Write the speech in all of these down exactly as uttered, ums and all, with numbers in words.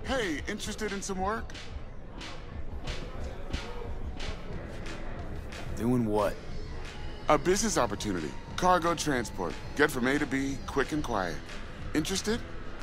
Hey, interested in some work? Doing what? A business opportunity. Cargo transport. Get from A to B, quick and quiet. Interested?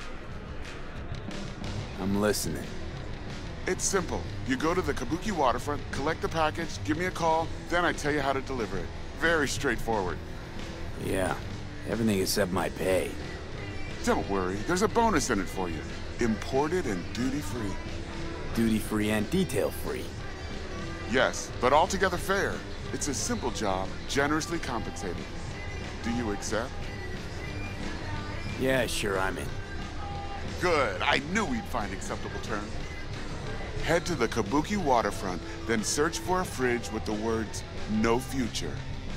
I'm listening. It's simple. You go to the Kabuki waterfront, collect the package, give me a call, then I tell you how to deliver it. Very straightforward. Yeah, everything except my pay. Don't worry, there's a bonus in it for you. Imported and duty-free. Duty-free and detail-free. Yes, but altogether fair. It's a simple job, generously compensated. Do you accept? Yeah, sure, I'm in. Good. I knew we'd find acceptable terms. Head to the Kabuki waterfront, then search for a fridge with the words, "No future."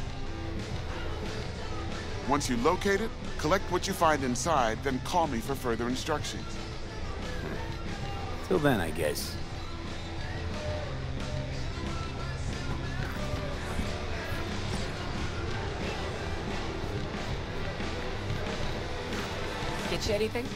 Once you locate it, collect what you find inside, then call me for further instructions. Till then, I guess. Get you anything?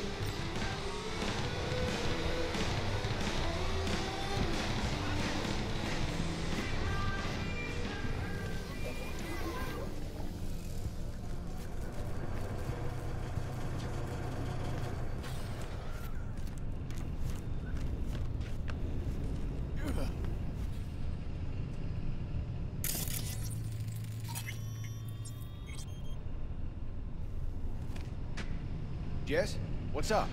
Jess, what's up?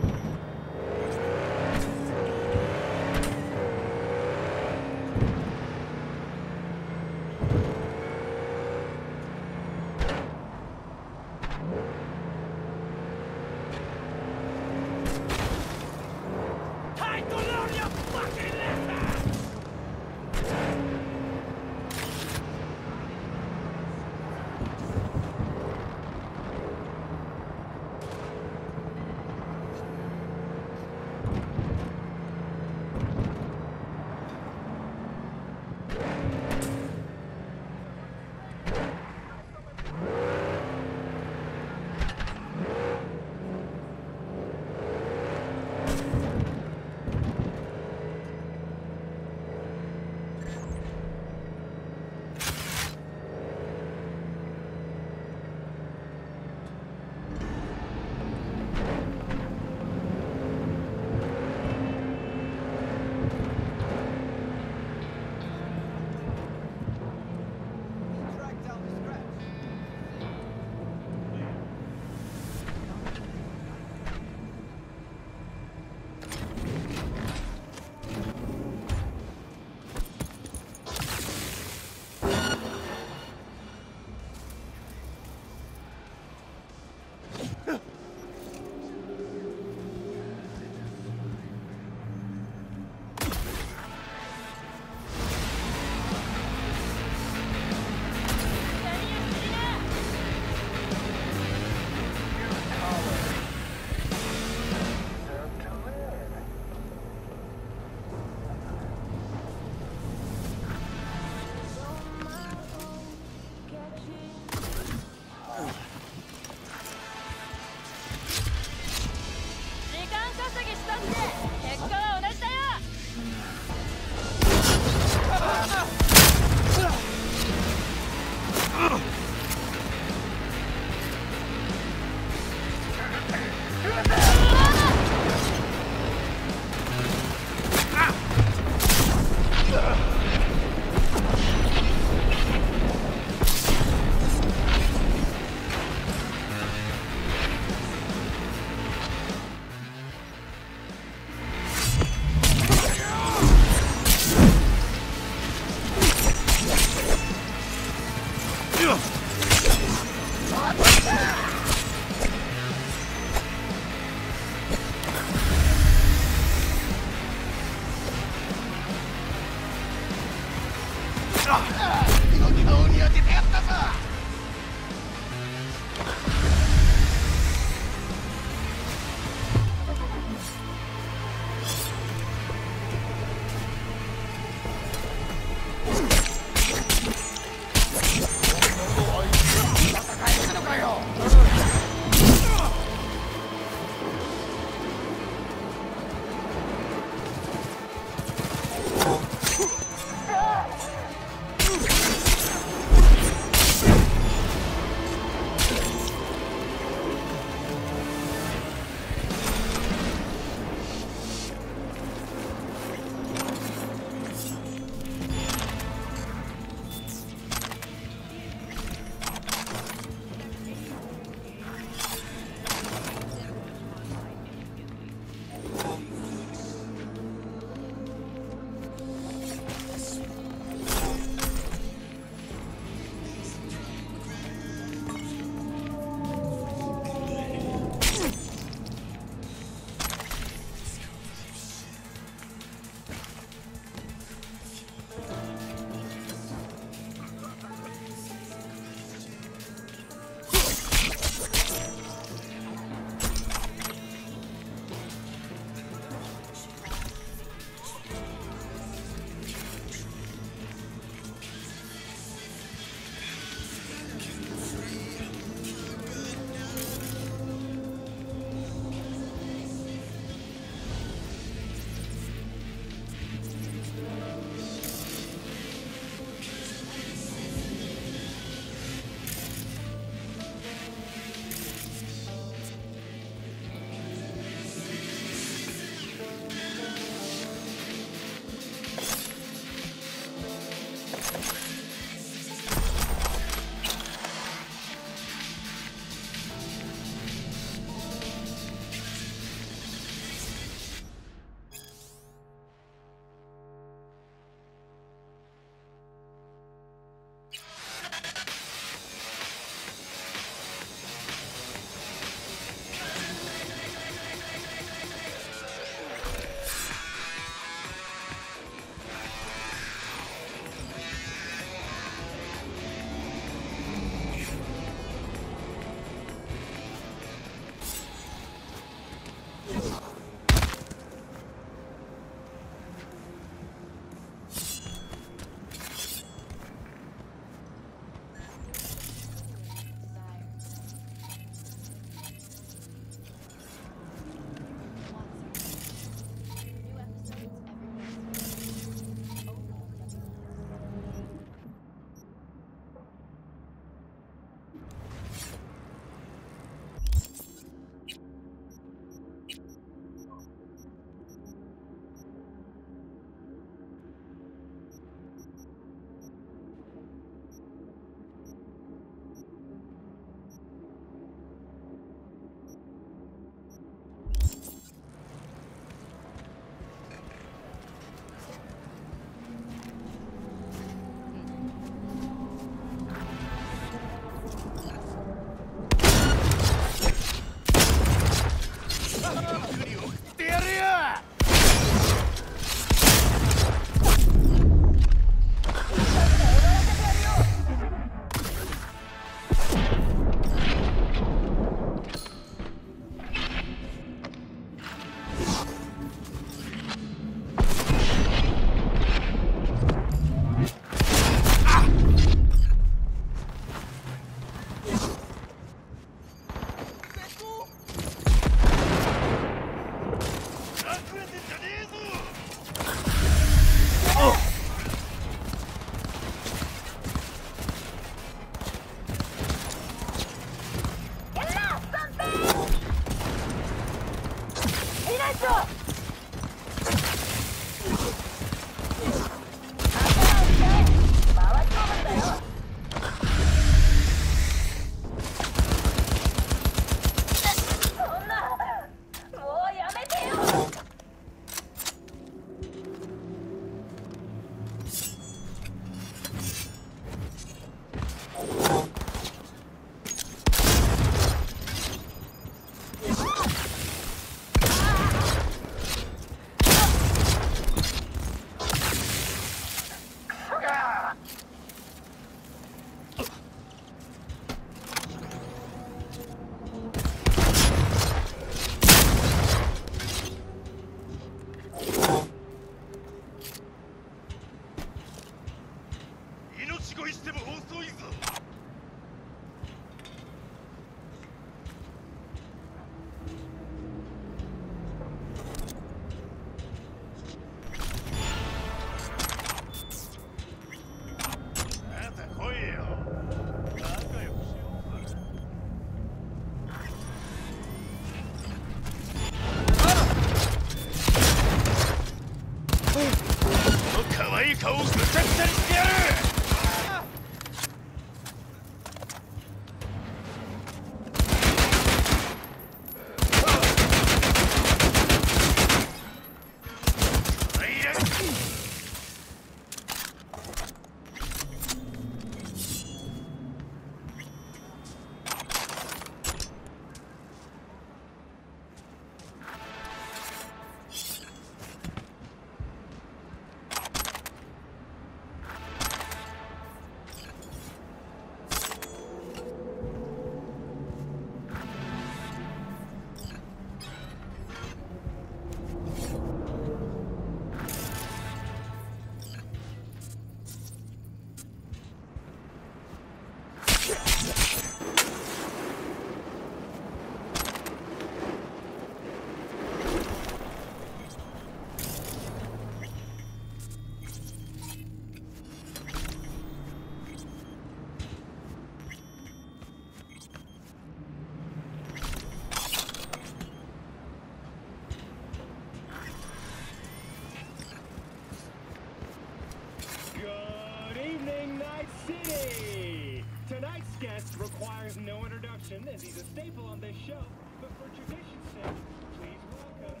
Requires no introduction, as he's a staple on this show. But for tradition's sake, please welcome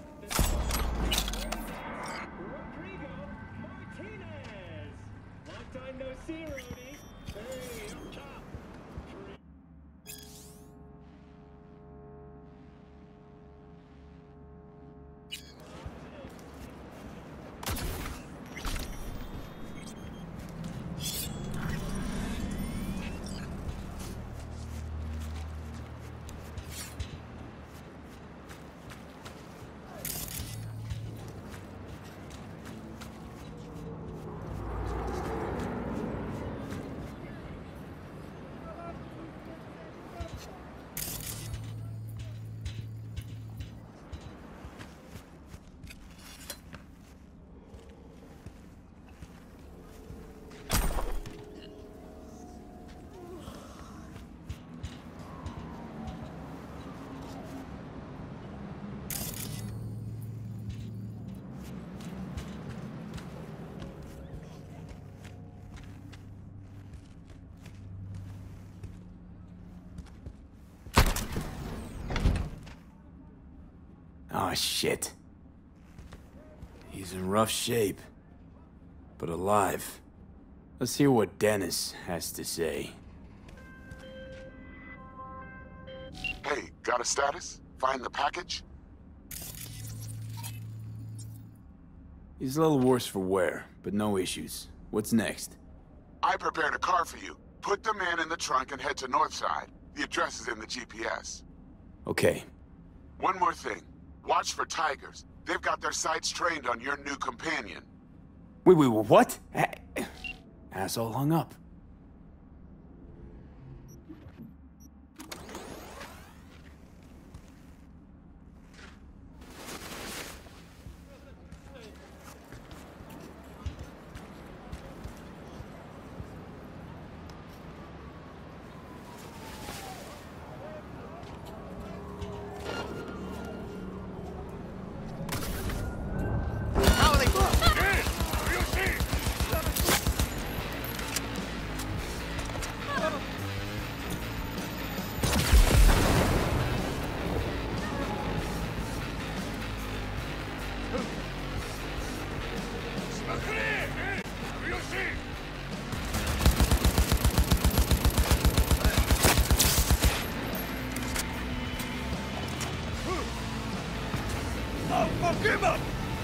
the Rodrigo Martinez. Long time no see, Rody. Hey, up top. Oh, shit. He's in rough shape, but alive. Let's hear what Dennis has to say. Hey, got a status? Find the package? He's a little worse for wear, but no issues. What's next? I prepared a car for you. Put the man in the trunk and head to Northside. The address is in the G P S. Okay. One more thing. Watch for tigers. They've got their sights trained on your new companion. Wait, wait, what? Asshole hung up. Give up!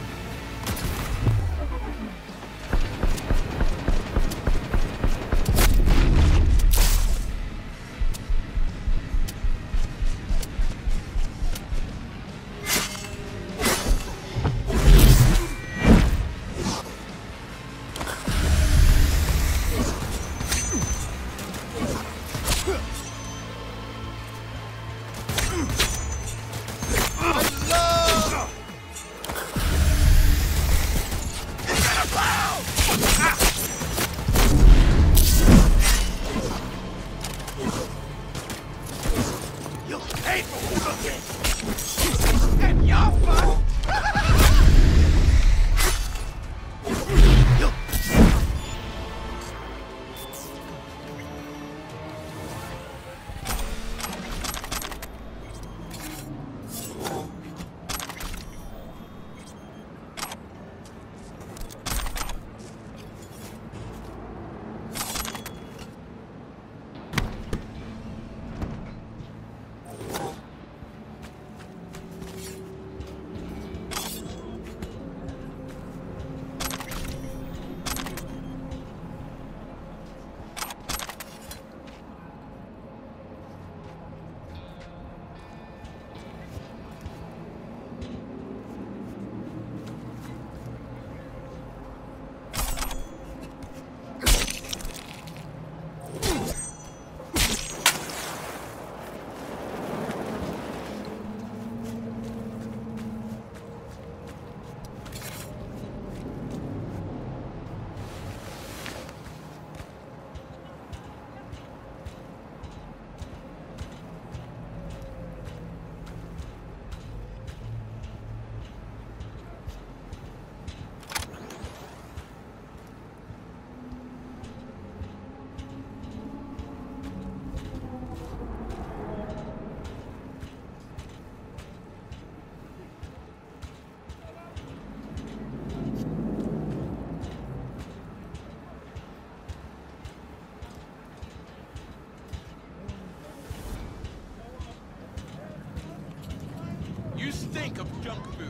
You stink of junk food.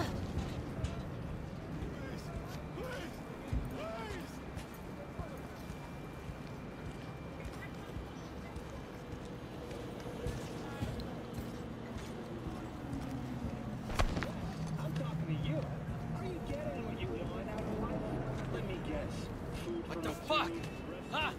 I'm talking to you. Are you getting what you want out of life? Let me guess. Food What from the a fuck? cheap Huh?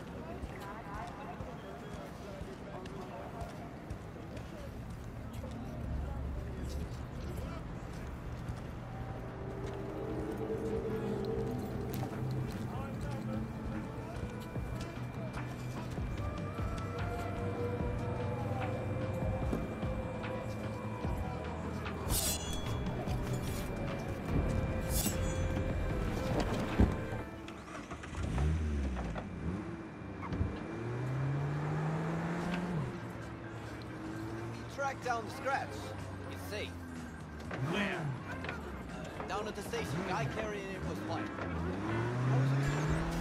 Track down the scratch. It's safe. Where? Uh, down at the station. Guy carrying it was fine. How was it?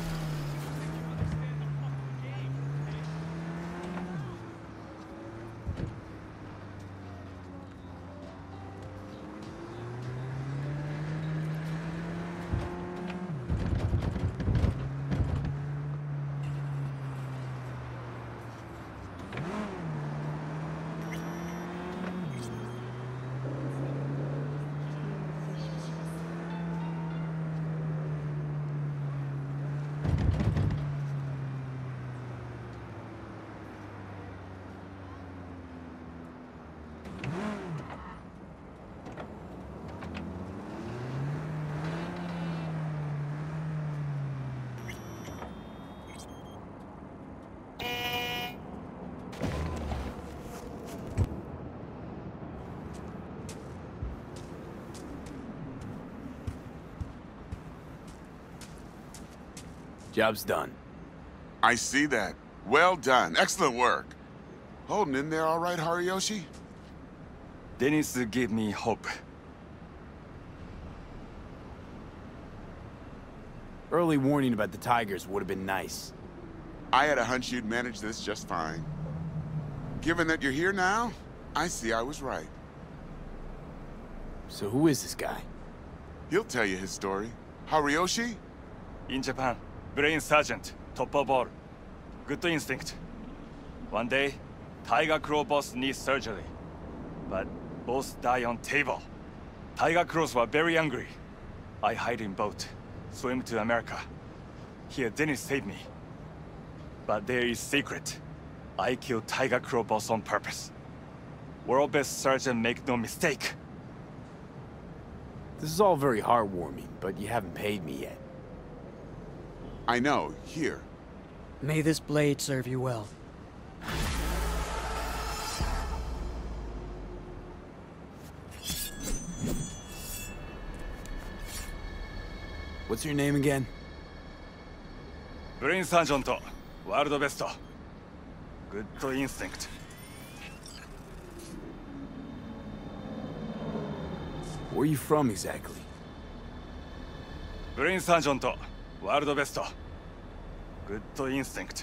Job's done. I see that. Well done. Excellent work. Holding in there all right, Hariyoshi? Dennis gave me hope. Early warning about the Tigers would have been nice. I had a hunch you'd manage this just fine. Given that you're here now, I see I was right. So who is this guy? He'll tell you his story. Hariyoshi? In Japan, Brain Sergeant, top of all. Good instinct. One day, Tiger Claw boss needs surgery. But boss die on table. Tiger Claws were very angry. I hide in boat, swim to America. Here Dennis saved me. But there is secret. I killed Tiger Claw boss on purpose. World best surgeon make no mistake. This is all very heartwarming, but you haven't paid me yet. I know. Here. May this blade serve you well. What's your name again? Brain Sergeant, world best. Good instinct. Where are you from exactly? Brain Sergeant, world best. Good instinct.